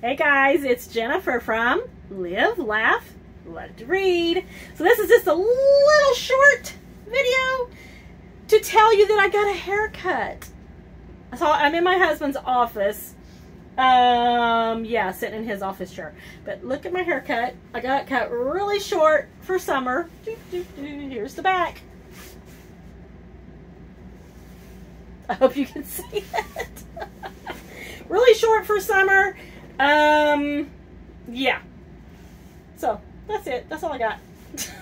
Hey guys, it's Jennifer from Live, Laugh, Love to Read. So this is just a little short video to tell you that I got a haircut. So I'm in my husband's office. Yeah, sitting in his office chair. But look at my haircut. I got it cut really short for summer. Here's the back. I hope you can see it. Really short for summer. Yeah. So, that's it. That's all I got.